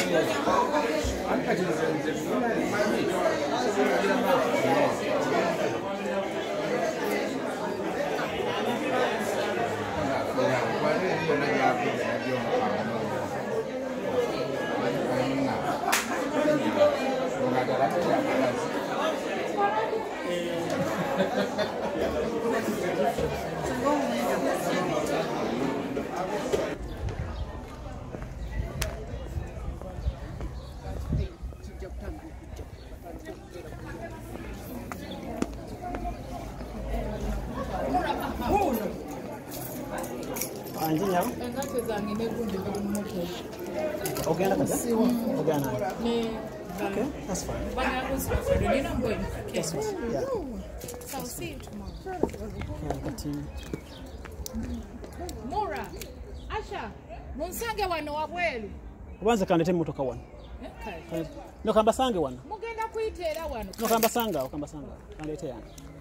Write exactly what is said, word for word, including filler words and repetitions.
Anjing ya? Okay, that's okay, that's fine. That's fine. Yeah. So I'll see you tomorrow. Yeah, continue. Mura, Asha, munsange wano wabwelu. Ubanza kandete motoka wano. Okay. No kamba sange wano. Mugenda kuyitera wano. No kamba sanga, kamba sanga. Kandete yana.